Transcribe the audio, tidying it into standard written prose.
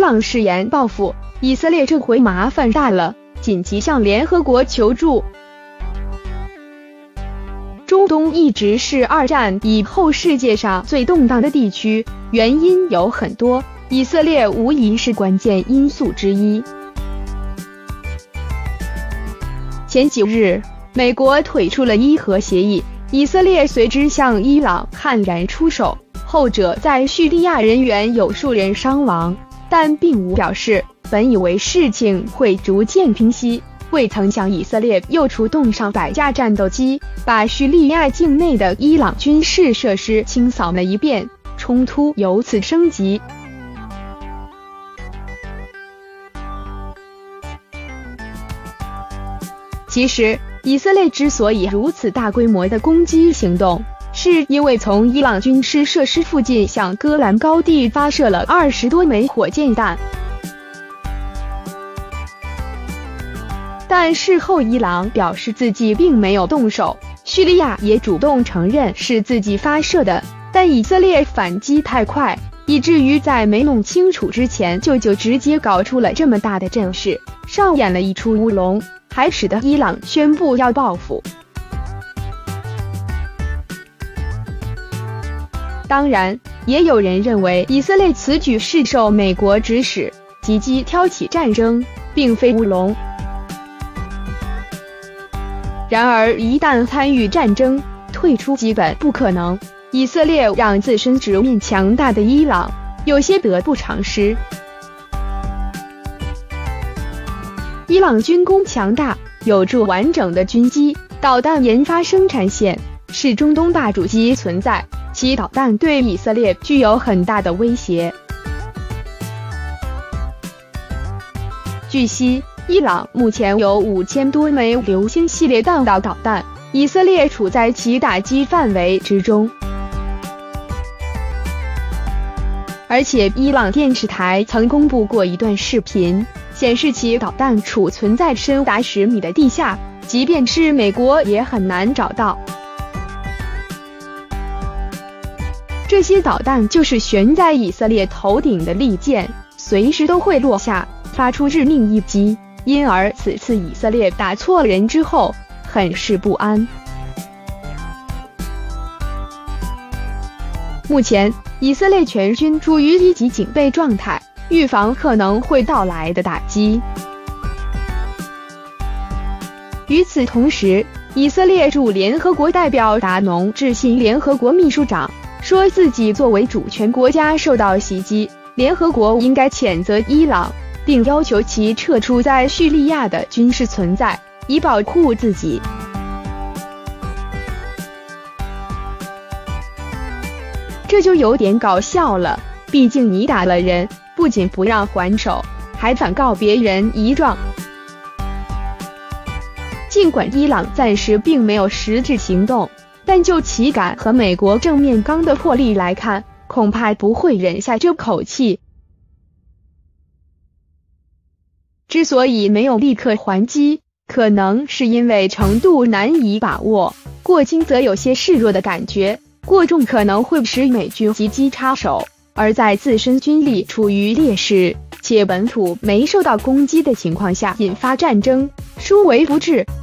朗誓言报复，以色列这回麻烦大了，紧急向联合国求助。中东一直是二战以后世界上最动荡的地区，原因有很多，以色列无疑是关键因素之一。前几日，美国退出了伊核协议，以色列随之向伊朗悍然出手，后者在叙利亚人员有数人伤亡，但并无表示。本以为事情会逐渐平息，未曾想以色列又出动上百架战斗机，把叙利亚境内的伊朗军事设施清扫了一遍，冲突由此升级。其实，以色列之所以如此大规模的攻击行动，是因为从伊朗军事设施附近向戈兰高地发射了20多枚火箭弹。但事后伊朗表示自己并没有动手，叙利亚也主动承认是自己发射的，但以色列反击太快，以至于在没弄清楚之前就直接搞出了这么大的阵势，上演了一出乌龙，还使得伊朗宣布要报复。当然，也有人认为以色列此举是受美国指使，积极挑起战争，并非乌龙。然而，一旦参与战争，退出基本不可能。以色列让自身直面强大的伊朗，有些得不偿失。伊朗军工强大，有着完整的军机、导弹研发生产线，是中东大主机存在，其导弹对以色列具有很大的威胁。据悉，伊朗目前有5000多枚流星系列弹道导弹，以色列处在其打击范围之中。而且，伊朗电视台曾公布过一段视频，显示其导弹储存在深达10米的地下，即便是美国也很难找到。这些导弹就是悬在以色列头顶的利剑，随时都会落下，发出致命一击。因而此次以色列打错人之后，很是不安。目前，以色列全军处于一级警备状态，预防可能会到来的打击。与此同时，以色列驻联合国代表达农致信联合国秘书长，说自己作为主权国家受到袭击，联合国应该谴责伊朗，并要求其撤出在叙利亚的军事存在，以保护自己。这就有点搞笑了，毕竟你打了人，不仅不让还手，还反告别人一状。尽管伊朗暂时并没有实质行动，但就其敢和美国正面刚的魄力来看，恐怕不会忍下这口气。之所以没有立刻还击，可能是因为程度难以把握，过轻则有些示弱的感觉，过重可能会使美军积极插手，而在自身军力处于劣势且本土没受到攻击的情况下引发战争，殊为不智。